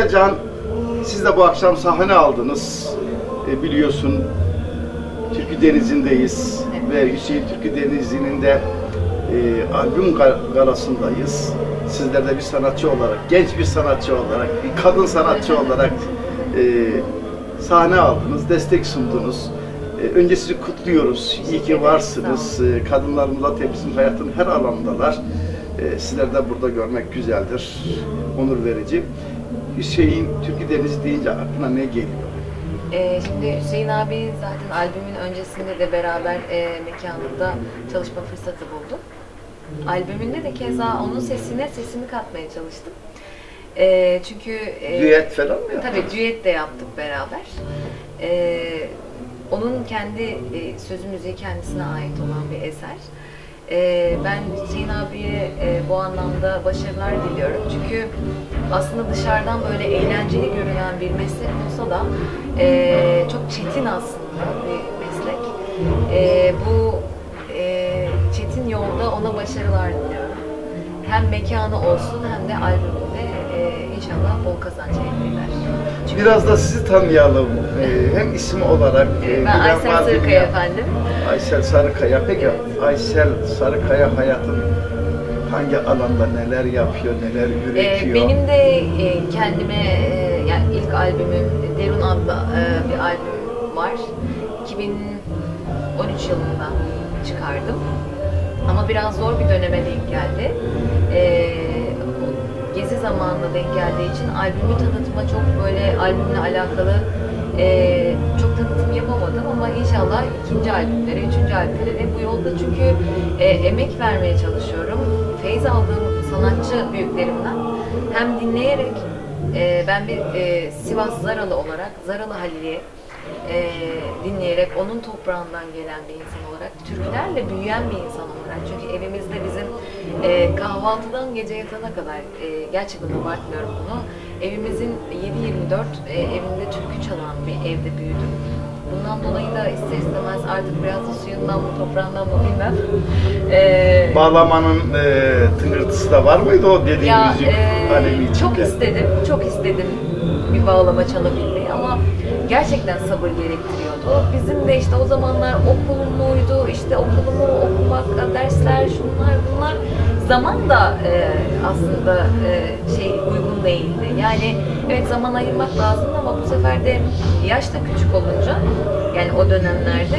Kısaca siz de bu akşam sahne aldınız. Biliyorsun Türkü Denizi'ndeyiz ve Hüseyin Türkü Denizi'nin de albüm galasındayız. Sizler de bir sanatçı olarak, genç bir sanatçı olarak, bir kadın sanatçı olarak sahne aldınız, destek sundunuz. Önce sizi kutluyoruz. İyi ki varsınız. Kadınlarımız da bizim hayatın her alanındalar. Sizler de burada görmek güzeldir, onur verici. Hüseyin Türkü Denizi deyince aklına ne geliyor? Şimdi Hüseyin abi zaten albümün öncesinde de beraber mekanında çalışma fırsatı buldum. Albümünde de keza onun sesimi katmaya çalıştım. Çünkü düet falan mı yaptınız? Tabii düet de yaptık beraber. Onun kendi sözü müziği kendisine ait olan bir eser. Ben Hüseyin abiye bu anlamda başarılar diliyorum. Çünkü aslında dışarıdan böyle eğlenceli görünen bir meslek olsa da çok çetin aslında bir meslek. Bu çetin yolda ona başarılar diliyorum. Hem mekanı olsun hem de albümünde inşallah bol kazanç elde eder. Çünkü biraz da sizi tanıyalım. Hem isim olarak. Ben Aysel Sarıkaya efendim. Aysel Sarıkaya. Peki evet. Aysel Sarıkaya hayatın hangi alanda neler yapıyor, neler üretiyor? Benim de kendime yani ilk albümüm Derun adlı bir albüm var. 2013 yılında çıkardım. Ama biraz zor bir döneme denk geldi. Gezi zamanına denk geldiği için albümü tanıtıma çok böyle albümle alakalı çok tanıtım yapamadım ama inşallah ikinci albümlere, üçüncü albümlere bu yolda çünkü emek vermeye çalışıyorum. Feyz aldığım sanatçı büyüklerimden hem dinleyerek ben bir Sivas Zaralı olarak Zaralı Halil'i dinleyerek onun toprağından gelen bir insan olarak, türkülerle büyüyen bir insan olarak. Çünkü evimizde bizim kahvaltıdan gece yatana kadar gerçekten abartmıyorum bunu. Evimizin 7/24 evinde türkü çalan bir evde büyüdüm. Bundan dolayı da ister istemez artık biraz da suyundan mı toprağından mı bilmem. Bağlamanın tıngırtısı da var mıydı o dediğin müzik alemi içinde? Çok istedim bir bağlama çalabilmeyi ama gerçekten sabır gerektiriyordu. Bizim de işte o zamanlar okulumluydu, işte okulumu okumak, dersler, şunlar bunlar. Zaman da aslında uygun değildi. Yani evet zaman ayırmak lazım ama bu sefer de yaş da küçük olunca yani o dönemlerde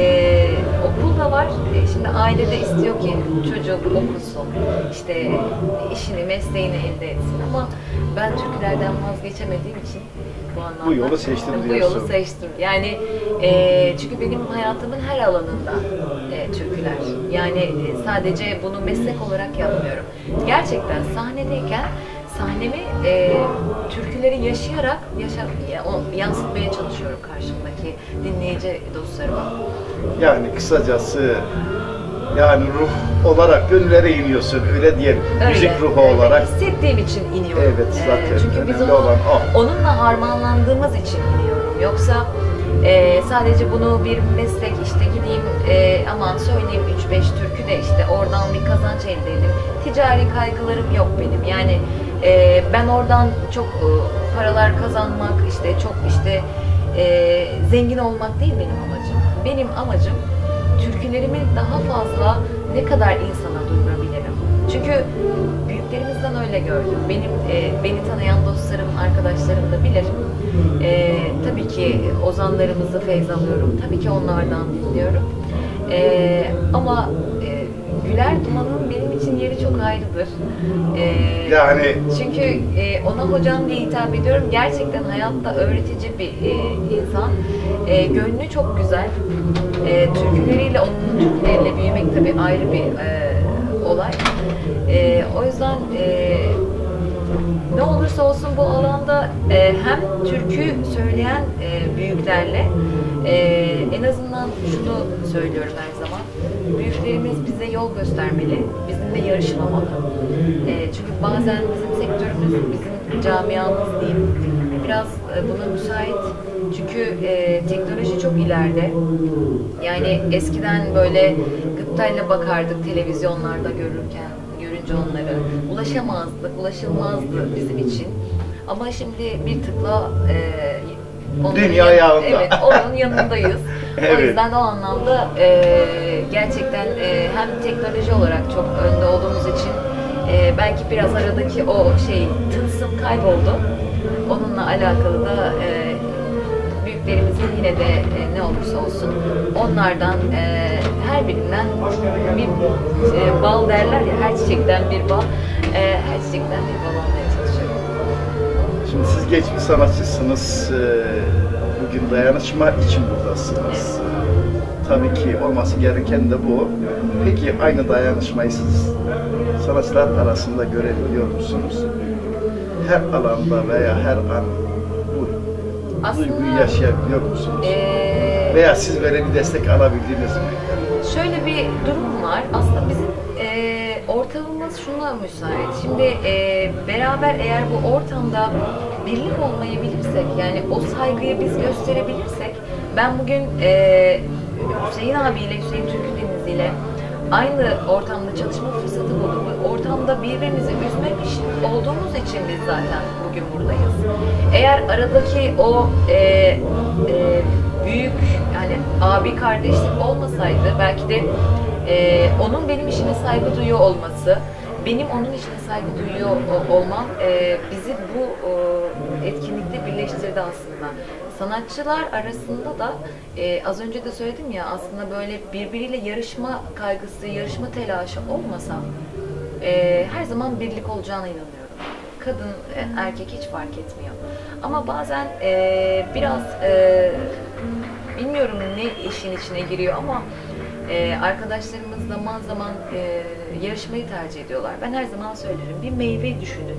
okul da var. Şimdi aile de istiyor ki çocuk okusun, işte işini, mesleğini elde etsin ama ben türkülerden vazgeçemediğim için bu yolu seçtim diyorsun. Bu yolu seçtim. Yani çünkü benim hayatımın her alanında türküler. Yani sadece bunu meslek olarak yapmıyorum. Gerçekten sahnedeyken sahnemi türküleri yaşayarak yansıtmaya çalışıyorum karşımdaki dinleyici dostlarıma. Yani kısacası yani ruh olarak gönüllere iniyorsun öyle diyelim. Müzik ruhu olarak. Hissettiğim için iniyorum. Evet zaten. Çünkü biz olan onunla harmanlandığımız için iniyorum. Yoksa sadece bunu bir meslek işte gideyim aman söyleyeyim 3-5 türkü de işte oradan bir kazanç elde edeyim. Ticari kaygılarım yok benim. Yani ben oradan çok paralar kazanmak işte çok işte zengin olmak değil benim amacım. Benim amacım türkülerimi daha fazla ne kadar insana duyurabilirim. Çünkü büyüklerimizden öyle gördüm. Beni tanıyan dostlarım, arkadaşlarım da bilir. Tabii ki ozanlarımızı feyz alıyorum. Tabii ki onlardan dinliyorum. Ama Güler Duman'ın benim için yeri çok ayrıdır. Yani çünkü ona hocam diye hitap ediyorum. Gerçekten hayatta öğretici bir insan. Gönlü çok güzel. Türküleriyle, onun türküleriyle büyümek tabii ayrı bir olay. O yüzden ne olursa olsun bu alanda hem türkü söyleyen büyüklerle en azından şunu söylüyorum her zaman. Büyüklerimiz bize yol göstermeli, bizimle yarışmamalı. Çünkü bazen bizim sektörümüz, bizim camiamız diyeyim, biraz buna müsait. Çünkü teknoloji çok ileride. Yani eskiden böyle gıptayla bakardık televizyonlarda görünce onları. Ulaşamazdık, ulaşılmazdı bizim için. Ama şimdi bir tıkla dünya ayağında. Evet, onun yanındayız. Evet. O yüzden o anlamda gerçekten hem teknoloji olarak çok önde olduğumuz için belki biraz aradaki o tılsım kayboldu. Onunla alakalı da büyüklerimizin yine de ne olursa olsun onlardan her birinden bir bal derler ya, her çiçekten bir bal, her çiçekten bir bal almaya çalışıyorum. Şimdi siz genç bir sanatçısınız. Bugün dayanışma için buradasınız. Tabii ki olması gereken de bu. Peki aynı dayanışmayı siz sanatçılar arasında görebiliyor musunuz? Her alanda veya her an bu duyguyu yaşayabiliyor musunuz? Veya siz böyle bir destek alabildiniz mi? Şöyle bir durum var. Aslında bizim ortamımız şuna müsait. Şimdi beraber eğer bu ortamda birlik olmayı bilirsek, yani o saygıyı biz gösterebilirsek, ben bugün Hüseyin abiyle, Hüseyin Türküdeniz ile aynı ortamda çalışma fırsatı bulduk. Ortamda birbirimizi üzmemiş olduğumuz için biz zaten bugün buradayız. Eğer aradaki o büyük, yani abi kardeşlik olmasaydı, belki de onun benim işime saygı duyuyor olması, benim onun işine saygı duyuyor olmam bizi bu etkinlikte birleştirdi aslında. Sanatçılar arasında da az önce de söyledim ya, aslında böyle birbiriyle yarışma kaygısı, yarışma telaşı olmasa her zaman birlik olacağına inanıyorum. Kadın, erkek hiç fark etmiyor. Ama bazen biraz bilmiyorum ne işin içine giriyor ama arkadaşlarımız zaman zaman yarışmayı tercih ediyorlar. Ben her zaman söylerim, bir meyve düşünün.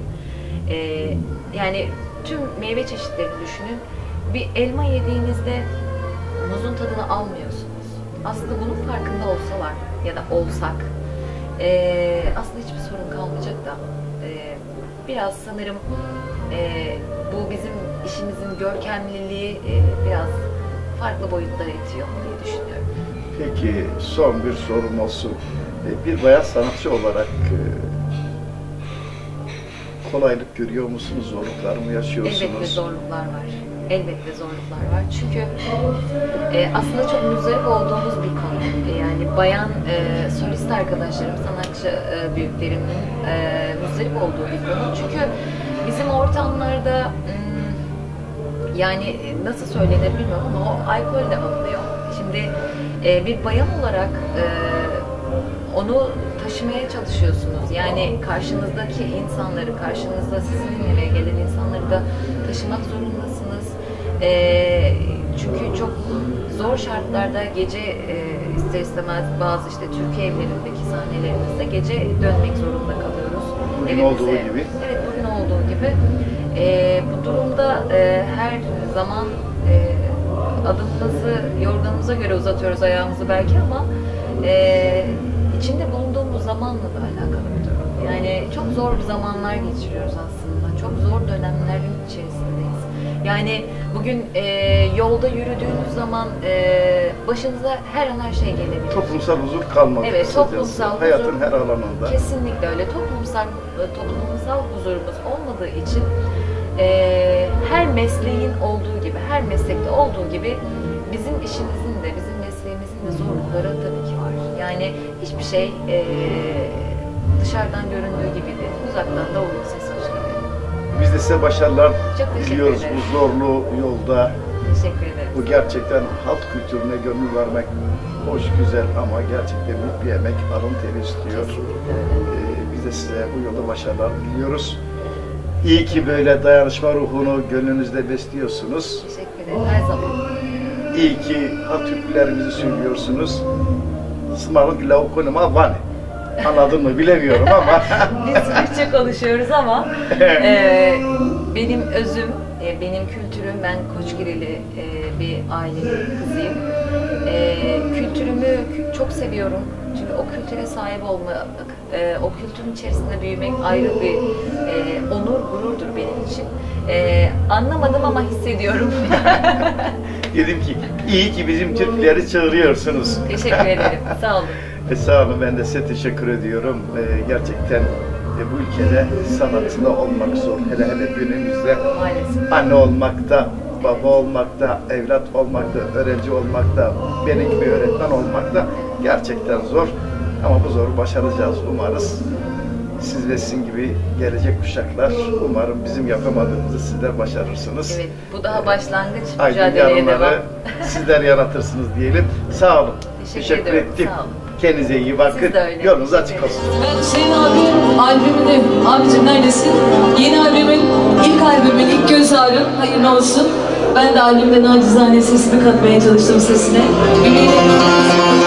Yani tüm meyve çeşitlerini düşünün. Bir elma yediğinizde muzun tadını almıyorsunuz. Aslında bunun farkında olsalar ya da olsak aslında hiçbir sorun kalmayacak da biraz sanırım bu bizim işimizin görkemliliği biraz farklı boyutlara itiyor diye düşünüyorum. Peki son bir sorum olsun. Bir bayan sanatçı olarak kolaylık görüyor musunuz? Zorluklar mı yaşıyorsunuz? Elbette zorluklar var. Elbette zorluklar var. Çünkü aslında çok müzdarip olduğumuz bir konu. Yani bayan solist arkadaşlarım, sanatçı büyüklerimin müzdarip olduğu bir konu. Çünkü bizim ortamlarda yani nasıl söylenir bilmiyorum ama o alkol de alınıyor. Şimdi bir bayan olarak onu taşımaya çalışıyorsunuz. Yani karşınızdaki insanları, karşınızda sizi dinlemeye gelen insanları da taşımak zorundasınız. Çünkü çok zor şartlarda gece ister istemez bazı işte Türkiye evlerindeki sahnelerimizde gece dönmek zorunda kalıyoruz. Bugün olduğu gibi. Evet, bugün olduğu gibi. Bu durumda her zaman adımımızı yorganımıza göre uzatıyoruz, ayağımızı belki, ama içinde bulunduğumuz zamanla da alakalı bir durum. Yani çok zor zamanlar geçiriyoruz aslında. Çok zor dönemlerin içerisindeyiz. Yani bugün yolda yürüdüğünüz zaman başınıza her an her şey gelebilir. Toplumsal huzur kalmadı. Evet, toplumsal huzur. Hayatın her alanında. Kesinlikle öyle. Toplumsal huzurumuz olmadığı için her mesleğin olduğu gibi, her meslekte olduğu gibi bizim işimizin de, bizim mesleğimizin de zorlukları tabii ki var. Yani hiçbir şey dışarıdan göründüğü gibi değil. Uzaktan davulun sesi hoş gibi. Biz de size başarılar diliyoruz ederim. bu zorlu yolda. Teşekkür ederim. Bu gerçekten halk kültürüne gönül vermek hoş, güzel ama gerçekten büyük bir emek, alın teri istiyor. Biz de size bu yolda başarılar diliyoruz. İyi ki böyle dayanışma ruhunu gönlünüzde besliyorsunuz. Teşekkür ederim. Her zaman. İyi ki halk türkülerimizi söylüyorsunuz. Smarlık laukonuma van. Anladın mı bilemiyorum ama. Biz Türkçe konuşuyoruz ama benim özüm, benim kültürüm, ben Koçgirili bir ailenin kızıyım. Kültürümü çok seviyorum. Çünkü o kültüre sahip olmak, o kültürün içerisinde büyümek ayrı bir onur, gururdur benim için. Anlamadım ama hissediyorum. Dedim ki iyi ki bizim Türkleri çağırıyorsunuz. Teşekkür ederim. Sağ olun. Sağ olun, ben de size teşekkür ediyorum. Gerçekten bu ülkede sanatında olmak zor. Hele hele günümüzde Maalesef. anne olmakta, baba olmakta, evlat olmakta, öğrenci olmakta, benim gibi öğretmen olmakta gerçekten zor. Ama bu zoru başaracağız umarız. Siz ve sizin gibi gelecek kuşaklar umarım bizim yapamadığımızı sizler başarırsınız. Evet, bu daha başlangıç, Aydın mücadeleye devam. yarınları sizler yaratırsınız diyelim. Sağ olun. Teşekkür ederim, ettim. sağ olun. Kendinize iyi bakın. Siz de öyle. Yolunuz açık olsun. Ben Hüseyin abi albümünü, abicim neredesin? Yeni albümün, ilk albümün, ilk göz ağrım, hayırlı olsun. Ben de albümde nacizane sesimi katmaya çalıştım sesine. Ümidi